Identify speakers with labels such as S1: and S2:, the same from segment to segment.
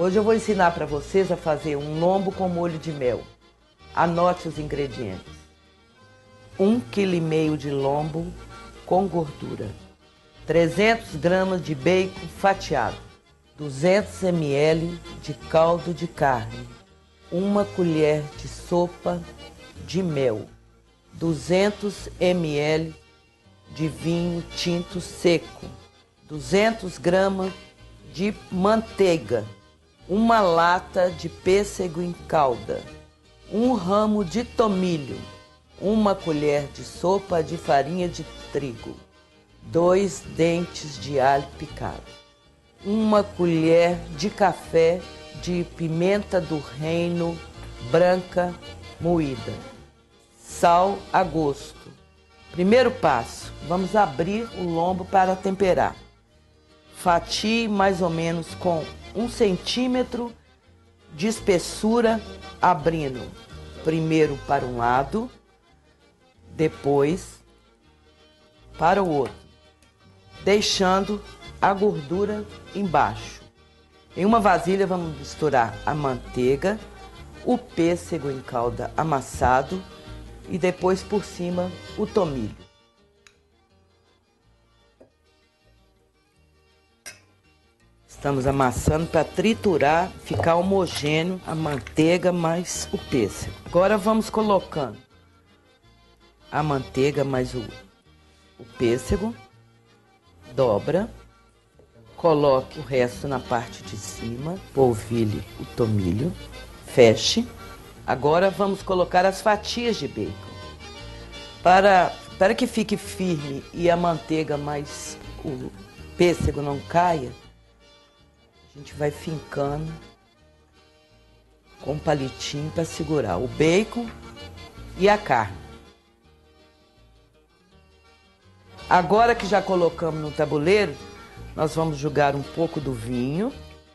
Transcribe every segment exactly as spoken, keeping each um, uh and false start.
S1: Hoje eu vou ensinar para vocês a fazer um lombo com molho de mel. Anote os ingredientes. Um quilo e meio de lombo com gordura. trezentas gramas de bacon fatiado. duzentos mililitros de caldo de carne. Uma colher de sopa de mel. duzentos mililitros de vinho tinto seco. duzentas gramas de manteiga. Uma lata de pêssego em calda. Um ramo de tomilho. Uma colher de sopa de farinha de trigo. Dois dentes de alho picado. Uma colher de café de pimenta do reino branca moída. Sal a gosto. Primeiro passo, vamos abrir o lombo para temperar. Fatie mais ou menos com um centímetro de espessura, abrindo primeiro para um lado, depois para o outro, deixando a gordura embaixo. Em uma vasilha vamos misturar a manteiga, o pêssego em calda amassado e depois por cima o tomilho. Estamos amassando para triturar, ficar homogêneo a manteiga mais o pêssego. Agora vamos colocando a manteiga mais o, o pêssego, dobra, coloque o resto na parte de cima, polvilhe o tomilho, feche. Agora vamos colocar as fatias de bacon. Para, para que fique firme e a manteiga mais o pêssego não caia, a gente vai fincando com um palitinho para segurar o bacon e a carne. Agora que já colocamos no tabuleiro, nós vamos jogar um pouco do vinho,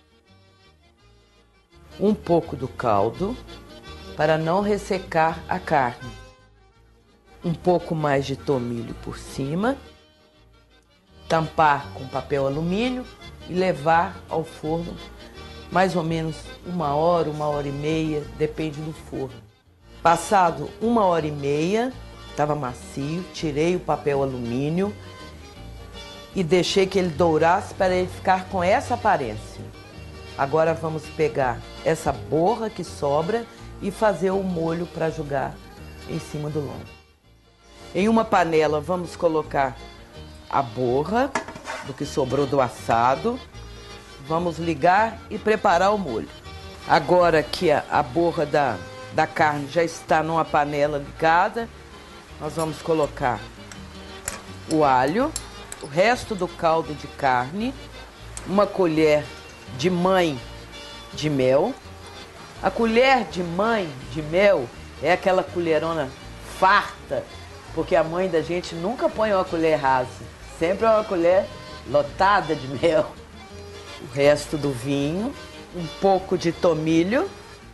S1: um pouco do caldo, para não ressecar a carne. Um pouco mais de tomilho por cima, tampar com papel alumínio e levar ao forno mais ou menos uma hora, uma hora e meia, depende do forno. Passado uma hora e meia, estava macio, tirei o papel alumínio e deixei que ele dourasse para ele ficar com essa aparência. Agora vamos pegar essa borra que sobra e fazer o molho para jogar em cima do lombo. Em uma panela vamos colocar a borra do que sobrou do assado. Vamos ligar e preparar o molho. Agora que a, a borra da, da carne já está numa panela ligada, nós vamos colocar o alho, o resto do caldo de carne, uma colher de mãe de mel. A colher de mãe de mel é aquela colherona farta, porque a mãe da gente nunca põe uma colher rasa, sempre é uma colher lotada de mel. O resto do vinho, um pouco de tomilho.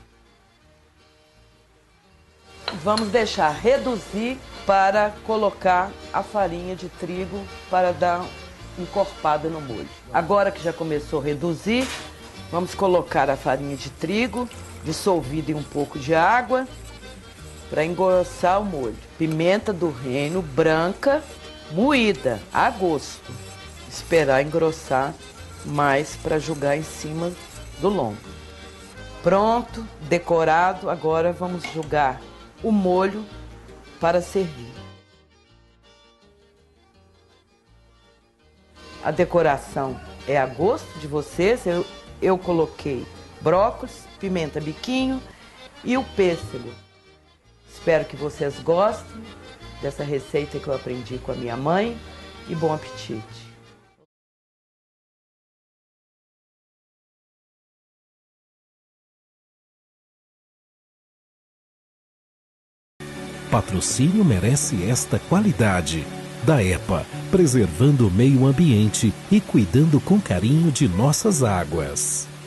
S1: Vamos deixar reduzir para colocar a farinha de trigo para dar encorpada no molho. Agora que já começou a reduzir, vamos colocar a farinha de trigo dissolvida em um pouco de água para engrossar o molho. Pimenta do reino branca moída a gosto. Esperar engrossar mais para jogar em cima do lombo. Pronto, decorado. Agora vamos jogar o molho para servir. A decoração é a gosto de vocês. Eu, eu coloquei brócolis, pimenta biquinho e o pêssego. Espero que vocês gostem dessa receita que eu aprendi com a minha mãe e bom apetite!
S2: Patrocínio merece esta qualidade. Da EPA, preservando o meio ambiente e cuidando com carinho de nossas águas.